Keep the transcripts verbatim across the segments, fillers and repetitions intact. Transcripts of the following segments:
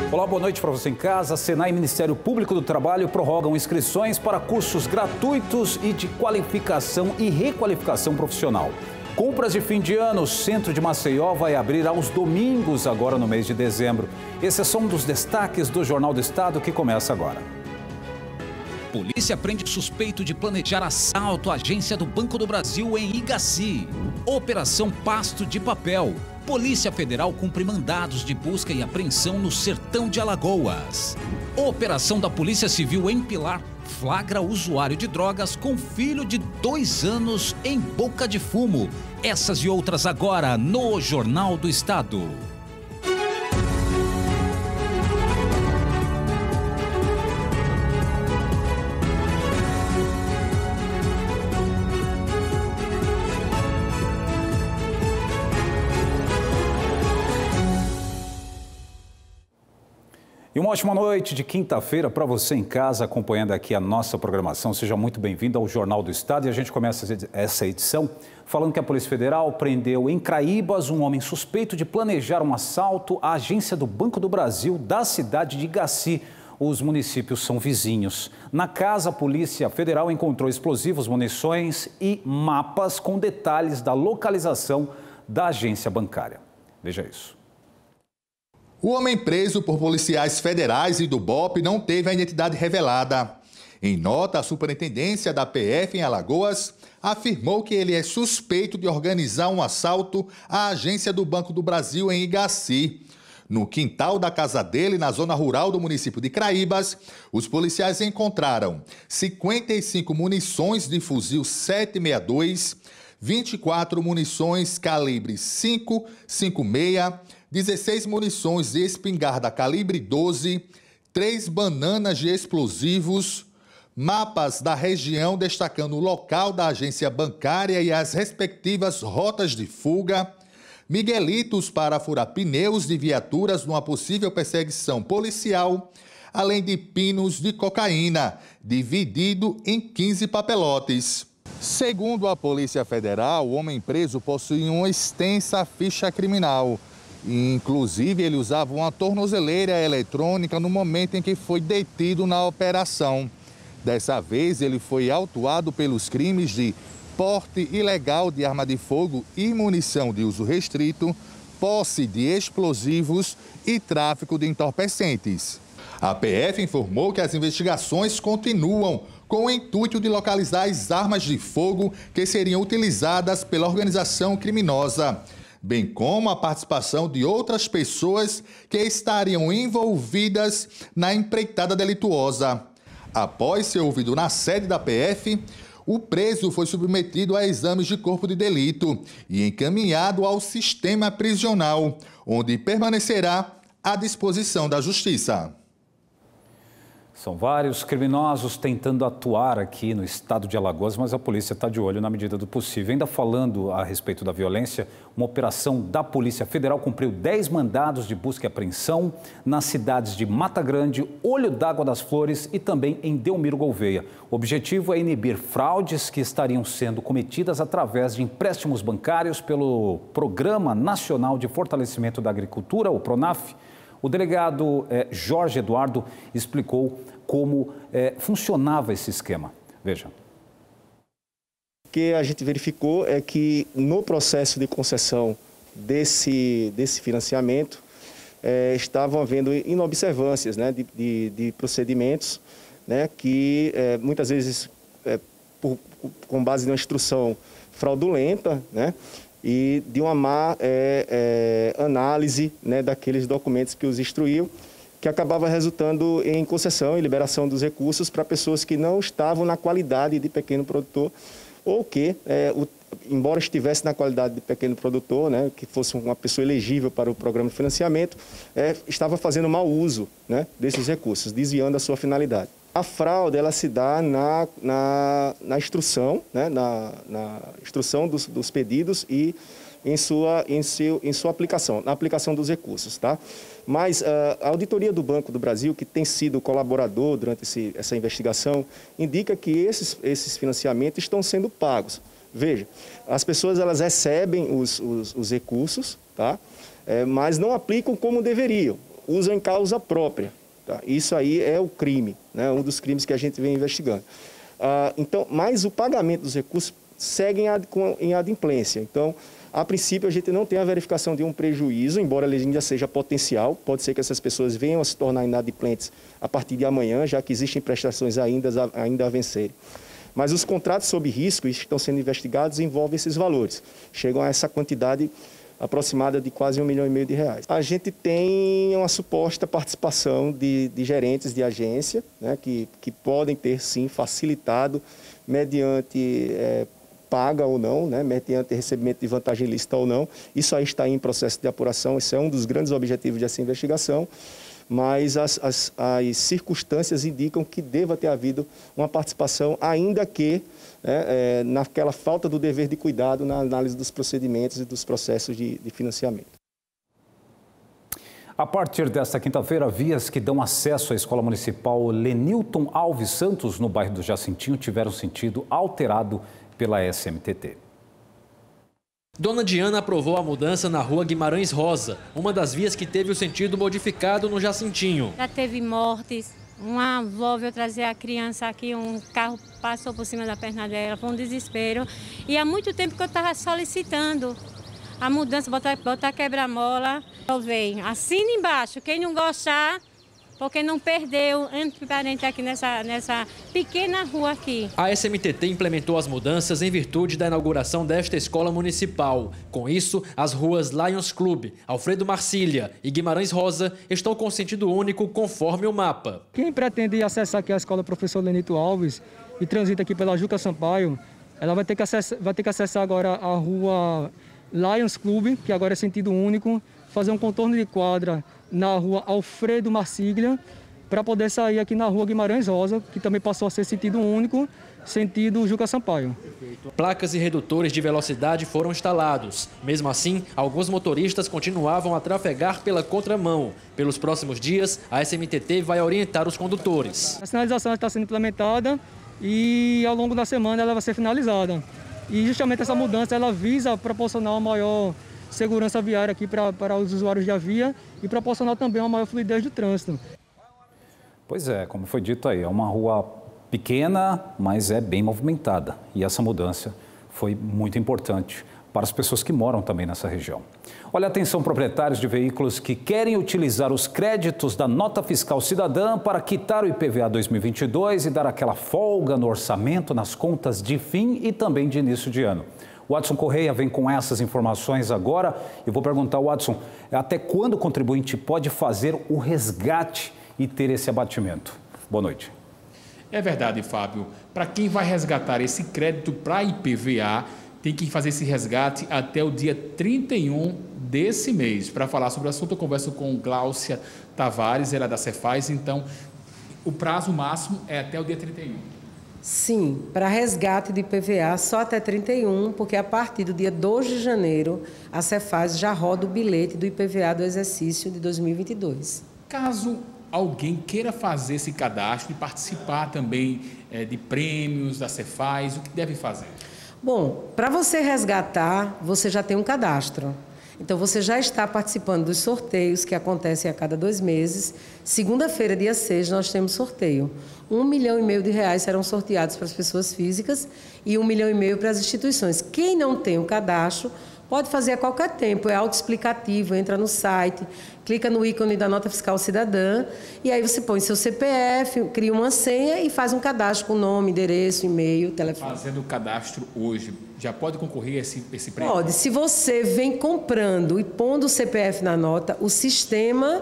Olá, boa noite para você em casa. Senai e Ministério Público do Trabalho prorrogam inscrições para cursos gratuitos e de qualificação e requalificação profissional. Compras de fim de ano, o Centro de Maceió vai abrir aos domingos agora no mês de dezembro. Esse é só um dos destaques do Jornal do Estado que começa agora. Polícia prende suspeito de planejar assalto à agência do Banco do Brasil em Igaci. Operação Pasto de Papel. Polícia Federal cumpre mandados de busca e apreensão no sertão de Alagoas. Operação da Polícia Civil em Pilar flagra usuário de drogas com filho de dois anos em boca de fumo. Essas e outras agora no Jornal do Estado. E uma ótima noite de quinta-feira para você em casa, acompanhando aqui a nossa programação. Seja muito bem-vindo ao Jornal do Estado. E a gente começa essa edição falando que a Polícia Federal prendeu em Craíbas um homem suspeito de planejar um assalto à agência do Banco do Brasil da cidade de Igaci. Os municípios são vizinhos. Na casa, a Polícia Federal encontrou explosivos, munições e mapas com detalhes da localização da agência bancária. Veja isso. O homem preso por policiais federais e do B O P não teve a identidade revelada. Em nota, a Superintendência da P F em Alagoas afirmou que ele é suspeito de organizar um assalto à agência do Banco do Brasil em Igaci. No quintal da casa dele, na zona rural do município de Craíbas, os policiais encontraram cinquenta e cinco munições de fuzil sete sessenta e dois, vinte e quatro munições calibre cinco cinquenta e seis, dezesseis munições de espingarda calibre doze, três bananas de explosivos, mapas da região destacando o local da agência bancária e as respectivas rotas de fuga, miguelitos para furar pneus de viaturas numa possível perseguição policial, além de pinos de cocaína, dividido em quinze papelotes. Segundo a Polícia Federal, o homem preso possui uma extensa ficha criminal. Inclusive, ele usava uma tornozeleira eletrônica no momento em que foi detido na operação. Dessa vez, ele foi autuado pelos crimes de porte ilegal de arma de fogo e munição de uso restrito, posse de explosivos e tráfico de entorpecentes. A P F informou que as investigações continuam com o intuito de localizar as armas de fogo que seriam utilizadas pela organização criminosa, bem como a participação de outras pessoas que estariam envolvidas na empreitada delituosa. Após ser ouvido na sede da P F, o preso foi submetido a exames de corpo de delito e encaminhado ao sistema prisional, onde permanecerá à disposição da Justiça. São vários criminosos tentando atuar aqui no estado de Alagoas, mas a polícia está de olho na medida do possível. Ainda falando a respeito da violência, uma operação da Polícia Federal cumpriu dez mandados de busca e apreensão nas cidades de Mata Grande, Olho d'Água das Flores e também em Delmiro Gouveia. O objetivo é inibir fraudes que estariam sendo cometidas através de empréstimos bancários pelo Programa Nacional de Fortalecimento da Agricultura, o PRONAF. O delegado eh, Jorge Eduardo explicou como eh, funcionava esse esquema. Veja. O que a gente verificou é que no processo de concessão desse, desse financiamento eh, estavam havendo inobservâncias, né, de, de, de procedimentos, né, que eh, muitas vezes, eh, por, com base numa instrução fraudulenta, né, e de uma má é, é, análise, né, daqueles documentos que os instruíam, que acabava resultando em concessão e liberação dos recursos para pessoas que não estavam na qualidade de pequeno produtor ou que, é, o, embora estivesse na qualidade de pequeno produtor, né, que fosse uma pessoa elegível para o programa de financiamento, é, estava fazendo mau uso, né, desses recursos, desviando a sua finalidade. A fraude, ela se dá na, na, na instrução, né, na, na instrução dos, dos pedidos e em sua, em, seu, em sua aplicação, na aplicação dos recursos, tá? Mas uh, a Auditoria do Banco do Brasil, que tem sido colaborador durante esse, essa investigação, indica que esses, esses financiamentos estão sendo pagos. Veja, as pessoas elas recebem os, os, os recursos, tá? É, mas não aplicam como deveriam. usam em causa própria. Tá? Isso aí é o crime, né? Um dos crimes que a gente vem investigando. Ah, então, mas o pagamento dos recursos segue em, ad, com, em adimplência. Então, a princípio, a gente não tem a verificação de um prejuízo, embora ele ainda seja potencial. Pode ser que essas pessoas venham a se tornar inadimplentes a partir de amanhã, já que existem prestações ainda, ainda a vencerem. Mas os contratos sob risco que estão sendo investigados envolvem esses valores. Chegam a essa quantidade aproximada de quase um milhão e meio de reais. A gente tem uma suposta participação de, de gerentes de agência, né, que, que podem ter, sim, facilitado mediante é, paga ou não, né, mediante recebimento de vantagem ilícita ou não. Isso aí está em processo de apuração, esse é um dos grandes objetivos dessa investigação, mas as, as, as circunstâncias indicam que deva ter havido uma participação, ainda que né, é, naquela falta do dever de cuidado na análise dos procedimentos e dos processos de, de financiamento. A partir desta quinta-feira, vias que dão acesso à Escola Municipal Lenilton Alves Santos, no bairro do Jacintinho, tiveram sentido alterado pela S M T T. Dona Diana aprovou a mudança na rua Guimarães Rosa, uma das vias que teve o sentido modificado no Jacintinho. Já teve mortes, uma avó veio trazer a criança aqui, um carro passou por cima da perna dela, foi um desespero. E há muito tempo que eu estava solicitando a mudança, botar, botar quebra-mola. Eu venho, assina embaixo, quem não gostar, porque não perdeu entre parentes aqui nessa, nessa pequena rua aqui. A S M T T implementou as mudanças em virtude da inauguração desta escola municipal. Com isso, as ruas Lions Club, Alfredo Marcília e Guimarães Rosa estão com sentido único conforme o mapa. Quem pretende acessar aqui a escola Professor Lenilton Alves e transita aqui pela Juca Sampaio, ela vai ter que acessar, vai ter que acessar agora a rua Lions Club, que agora é sentido único, fazer um contorno de quadra na rua Alfredo Marcília, para poder sair aqui na rua Guimarães Rosa, que também passou a ser sentido único, sentido Juca Sampaio. Placas e redutores de velocidade foram instalados. Mesmo assim, alguns motoristas continuavam a trafegar pela contramão. Pelos próximos dias, a S M T T vai orientar os condutores. A sinalização está sendo implementada e ao longo da semana ela vai ser finalizada. E justamente essa mudança ela visa proporcionar uma maior segurança viária aqui para, para os usuários da via e proporcionar também uma maior fluidez do trânsito. Pois é, como foi dito aí, é uma rua pequena, mas é bem movimentada. E essa mudança foi muito importante para as pessoas que moram também nessa região. Olha, atenção proprietários de veículos que querem utilizar os créditos da nota fiscal cidadã para quitar o I P V A dois mil e vinte e dois e dar aquela folga no orçamento, nas contas de fim e também de início de ano. O Adson Correia vem com essas informações agora. Eu vou perguntar ao Adson, até quando o contribuinte pode fazer o resgate e ter esse abatimento? Boa noite. É verdade, Fábio. Para quem vai resgatar esse crédito para I P V A, tem que fazer esse resgate até o dia trinta e um desse mês. Para falar sobre o assunto, eu converso com Gláucia Tavares, ela é da Cefaz. Então, o prazo máximo é até o dia trinta e um. Sim, para resgate de I P V A só até trinta e um, porque a partir do dia dois de janeiro, a Cefaz já roda o bilhete do I P V A do exercício de dois mil e vinte e dois. Caso alguém queira fazer esse cadastro e participar também é, de prêmios da Cefaz, o que deve fazer? Bom, para você resgatar, você já tem um cadastro. Então, você já está participando dos sorteios que acontecem a cada dois meses. Segunda-feira, dia seis, nós temos sorteio. Um milhão e meio de reais serão sorteados para as pessoas físicas e um milhão e meio para as instituições. Quem não tem o cadastro pode fazer a qualquer tempo, é autoexplicativo, entra no site, clica no ícone da nota fiscal cidadã e aí você põe seu C P F, cria uma senha e faz um cadastro com nome, endereço, e-mail, telefone. Fazendo o cadastro hoje, já pode concorrer a esse, esse prêmio? Pode. Se você vem comprando e pondo o C P F na nota, o sistema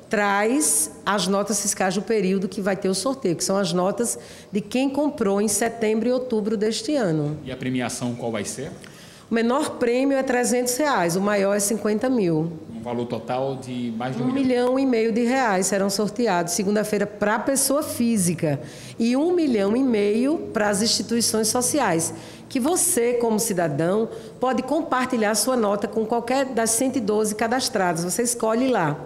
traz as notas fiscais do período que vai ter o sorteio, que são as notas de quem comprou em setembro e outubro deste ano. E a premiação qual vai ser? O menor prêmio é trezentos reais, o maior é cinquenta mil. Um valor total de mais de um, um milhão. milhão e meio de reais serão sorteados segunda-feira para a pessoa física e um milhão e meio para as instituições sociais, que você, como cidadão, pode compartilhar sua nota com qualquer das cento e doze cadastradas. Você escolhe lá.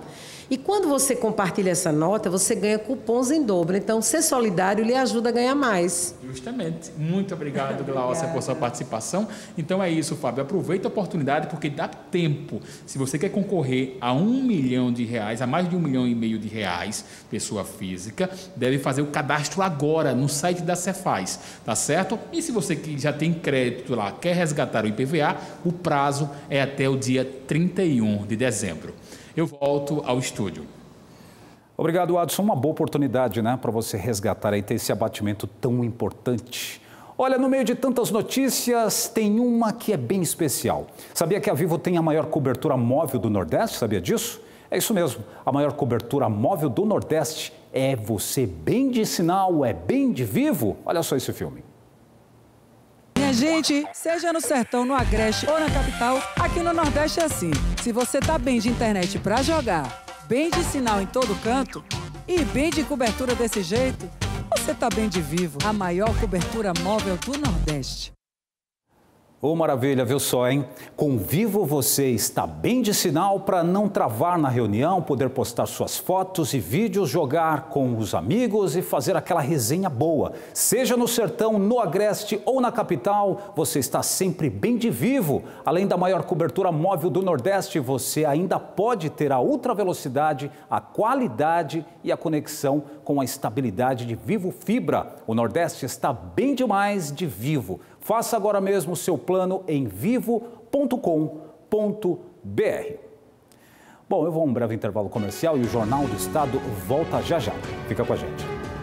E quando você compartilha essa nota, você ganha cupons em dobro. Então, ser solidário lhe ajuda a ganhar mais. Justamente. Muito obrigado, Glaucia, por sua participação. Então é isso, Fábio. Aproveita a oportunidade, porque dá tempo. Se você quer concorrer a um milhão de reais, a mais de um milhão e meio de reais, pessoa física, deve fazer o cadastro agora no site da Cefaz, tá certo? E se você que já tem crédito lá, quer resgatar o I P V A, o prazo é até o dia trinta e um de dezembro. Eu volto ao estúdio. Obrigado, Adson. Uma boa oportunidade, né, para você resgatar e ter esse abatimento tão importante. Olha, no meio de tantas notícias, tem uma que é bem especial. Sabia que a Vivo tem a maior cobertura móvel do Nordeste? Sabia disso? É isso mesmo. A maior cobertura móvel do Nordeste é você bem de sinal, é bem de Vivo. Olha só esse filme. Minha gente, seja no sertão, no agreste ou na capital, aqui no Nordeste é assim. Se você tá bem de internet pra jogar, bem de sinal em todo canto e bem de cobertura desse jeito, você tá bem de Vivo, a maior cobertura móvel do Nordeste. Ô, maravilha, viu só, hein? Com Vivo você está bem de sinal para não travar na reunião, poder postar suas fotos e vídeos, jogar com os amigos e fazer aquela resenha boa. Seja no sertão, no agreste ou na capital, você está sempre bem de Vivo. Além da maior cobertura móvel do Nordeste, você ainda pode ter a ultra velocidade, a qualidade e a conexão com a estabilidade de Vivo Fibra. O Nordeste está bem demais de Vivo. Faça agora mesmo o seu plano em vivo ponto com ponto br. Bom, eu vou a um breve intervalo comercial e o Jornal do Estado volta já já. Fica com a gente.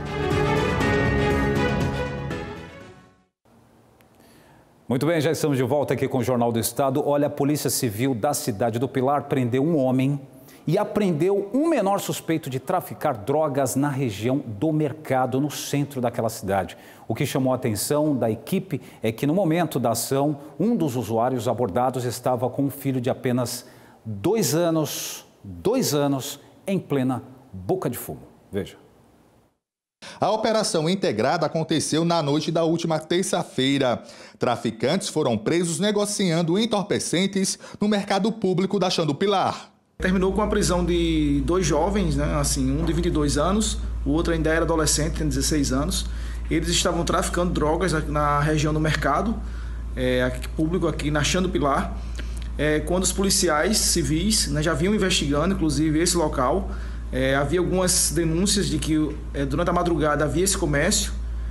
Muito bem, já estamos de volta aqui com o Jornal do Estado. Olha, a Polícia Civil da cidade do Pilar prendeu um homem e apreendeu um menor suspeito de traficar drogas na região do Mercado, no centro daquela cidade. O que chamou a atenção da equipe é que no momento da ação, um dos usuários abordados estava com um filho de apenas dois anos, dois anos, em plena boca de fumo. Veja. A operação integrada aconteceu na noite da última terça-feira. Traficantes foram presos negociando entorpecentes no mercado público da Chã do Pilar. Terminou com a prisão de dois jovens, né? Assim, um de vinte e dois anos, o outro ainda era adolescente, tem dezesseis anos. Eles estavam traficando drogas na região do mercado, é, aqui, público aqui na Chã do Pilar. É, quando os policiais civis, né, já vinham investigando, inclusive, esse local, é, havia algumas denúncias de que é, durante a madrugada havia esse comércio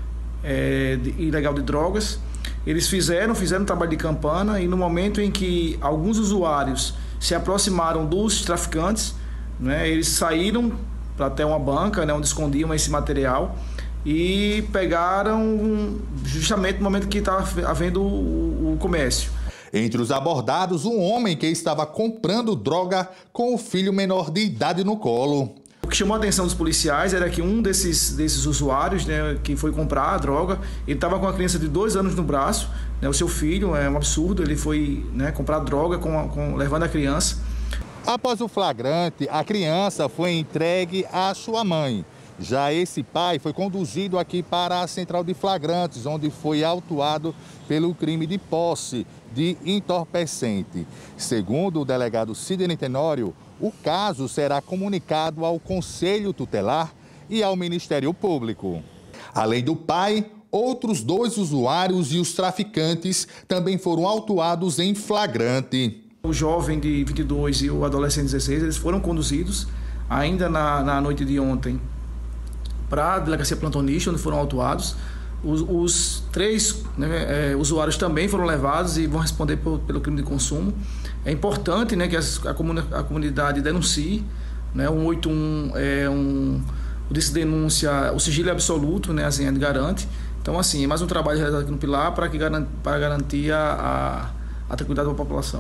é, de, ilegal de drogas. Eles fizeram, fizeram um trabalho de campana e no momento em que alguns usuários se aproximaram dos traficantes, né, eles saíram para até uma banca, né, onde escondiam esse material e pegaram justamente no momento que estava havendo o, o comércio. Entre os abordados, um homem que estava comprando droga com o filho menor de idade no colo. O que chamou a atenção dos policiais era que um desses, desses usuários, né, que foi comprar a droga, ele estava com uma criança de dois anos no braço, né, o seu filho, é um absurdo, ele foi, né, comprar droga com, com, levando a criança. Após o flagrante, a criança foi entregue à sua mãe. Já esse pai foi conduzido aqui para a central de flagrantes, onde foi autuado pelo crime de posse de entorpecente. Segundo o delegado Sidney Tenório, o caso será comunicado ao Conselho Tutelar e ao Ministério Público. Além do pai, outros dois usuários e os traficantes também foram autuados em flagrante. O jovem de vinte e dois e o adolescente de dezesseis, eles foram conduzidos ainda na, na noite de ontem para a delegacia plantonista, onde foram autuados. Os, os três né, é, usuários também foram levados e vão responder por, pelo crime de consumo. É importante, né, que a, a, comuni a comunidade denuncie, né, o cento e oitenta e um é um, o disse denúncia, o sigilo é absoluto, né, assim, garante. Então, assim, é mais um trabalho realizado aqui no Pilar para, que, para garantir a, a tranquilidade da população.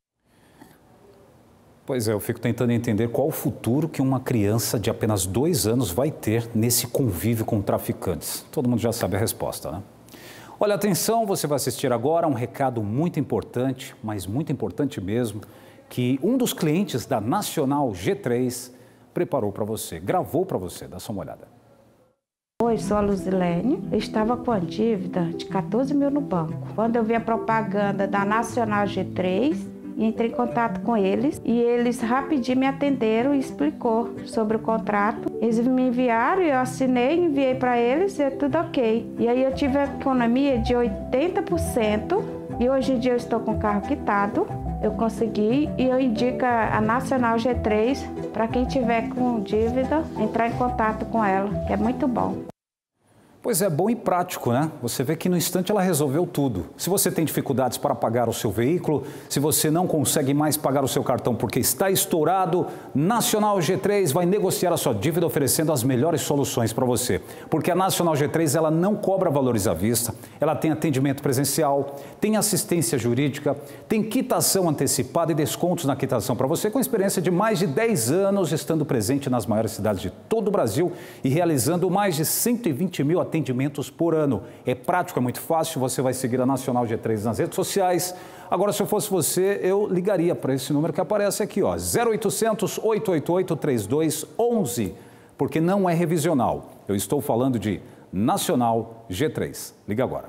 Pois é, eu fico tentando entender qual o futuro que uma criança de apenas dois anos vai ter nesse convívio com traficantes. Todo mundo já sabe a resposta, né? Olha, atenção, você vai assistir agora um recado muito importante, mas muito importante mesmo, que um dos clientes da Nacional G três preparou para você, gravou para você. Dá só uma olhada. Oi, sou a Luzilene. Eu estava com a dívida de quatorze mil no banco. Quando eu vi a propaganda da Nacional G três, e entrei em contato com eles e eles rapidinho me atenderam e explicou sobre o contrato. Eles me enviaram, eu assinei, enviei para eles e é tudo ok. E aí eu tive a economia de oitenta por cento e hoje em dia eu estou com o carro quitado. Eu consegui e eu indico a Nacional G três para quem tiver com dívida, entrar em contato com ela, que é muito bom. Pois é, bom e prático, né? Você vê que no instante ela resolveu tudo. Se você tem dificuldades para pagar o seu veículo, se você não consegue mais pagar o seu cartão porque está estourado, Nacional G três vai negociar a sua dívida oferecendo as melhores soluções para você. Porque a Nacional G três, ela não cobra valores à vista, ela tem atendimento presencial, tem assistência jurídica, tem quitação antecipada e descontos na quitação para você, com experiência de mais de dez anos, estando presente nas maiores cidades de todo o Brasil e realizando mais de cento e vinte mil atendimentos atendimentos por ano. É prático, é muito fácil, você vai seguir a Nacional G três nas redes sociais. Agora, se eu fosse você, eu ligaria para esse número que aparece aqui, ó, zero oitocentos, oito oito oito, três dois um um, porque não é revisional. Eu estou falando de Nacional G três. Liga agora.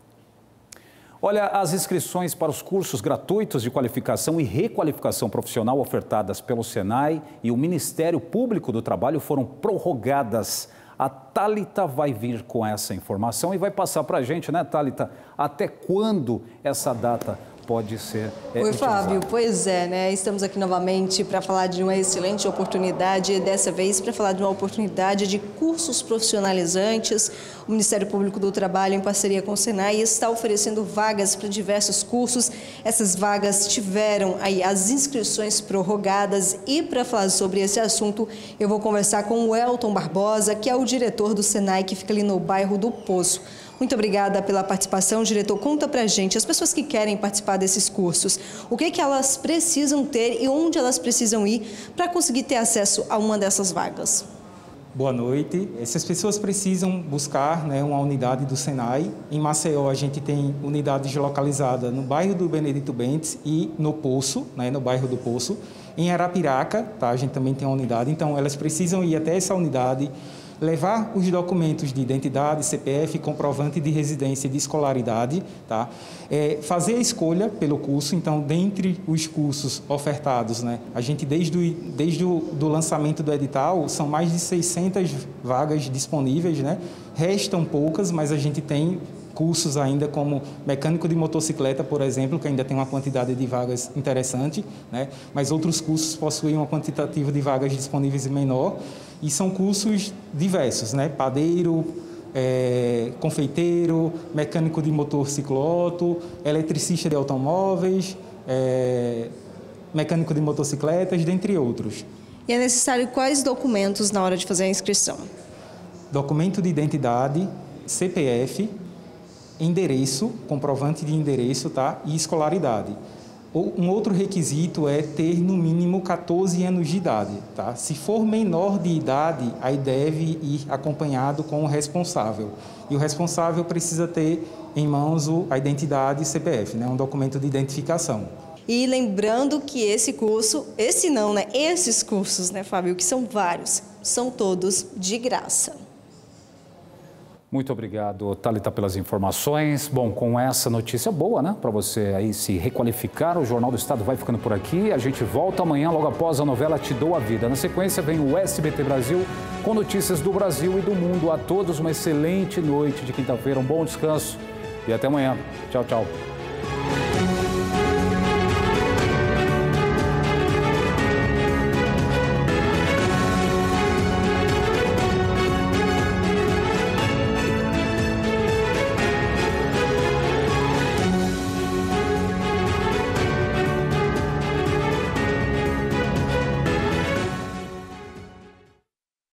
Olha, as inscrições para os cursos gratuitos de qualificação e requalificação profissional ofertadas pelo Senai e o Ministério Público do Trabalho foram prorrogadas. A Thalita vai vir com essa informação e vai passar para a gente, né, Thalita, até quando essa data pode ser é, Oi, utilizada. Fábio. Pois é, né? Estamos aqui novamente para falar de uma excelente oportunidade, dessa vez para falar de uma oportunidade de cursos profissionalizantes. O Ministério Público do Trabalho, em parceria com o Senai, está oferecendo vagas para diversos cursos. Essas vagas tiveram aí as inscrições prorrogadas e para falar sobre esse assunto, eu vou conversar com o Elton Barbosa, que é o diretor do Senai, que fica ali no bairro do Poço. Muito obrigada pela participação, diretor. Conta pra gente, as pessoas que querem participar desses cursos, o que que elas precisam ter e onde elas precisam ir para conseguir ter acesso a uma dessas vagas? Boa noite. Essas pessoas precisam buscar, né, uma unidade do Senai. Em Maceió, a gente tem unidades localizadas no bairro do Benedito Bentes e no Poço, né, no bairro do Poço. Em Arapiraca, tá, a gente também tem uma unidade, então elas precisam ir até essa unidade, levar os documentos de identidade, C P F, comprovante de residência e de escolaridade, tá? É, fazer a escolha pelo curso. Então, dentre os cursos ofertados, né, a gente, desde o, desde o do lançamento do edital, são mais de seiscentas vagas disponíveis, né? Restam poucas, mas a gente tem cursos ainda como mecânico de motocicleta, por exemplo, que ainda tem uma quantidade de vagas interessante, né? Mas outros cursos possuem uma quantitativa de vagas disponíveis menor e são cursos diversos, né? Padeiro, é, confeiteiro, mecânico de motor cicloauto, eletricista de automóveis, é, mecânico de motocicletas, dentre outros. E é necessário quais documentos na hora de fazer a inscrição? Documento de identidade, C P F, endereço, comprovante de endereço, tá? E escolaridade. Um outro requisito é ter no mínimo quatorze anos de idade, tá? Se for menor de idade, aí deve ir acompanhado com o responsável. E o responsável precisa ter em mãos a identidade e C P F, né? Um documento de identificação. E lembrando que esse curso, esse não, né? Esses cursos, né, Fábio, que são vários, são todos de graça. Muito obrigado, Thalita, pelas informações. Bom, com essa notícia boa, né, para você aí se requalificar, o Jornal do Estado vai ficando por aqui. A gente volta amanhã, logo após a novela Te Dou a Vida. Na sequência, vem o S B T Brasil com notícias do Brasil e do mundo. A todos uma excelente noite de quinta-feira, um bom descanso e até amanhã. Tchau, tchau.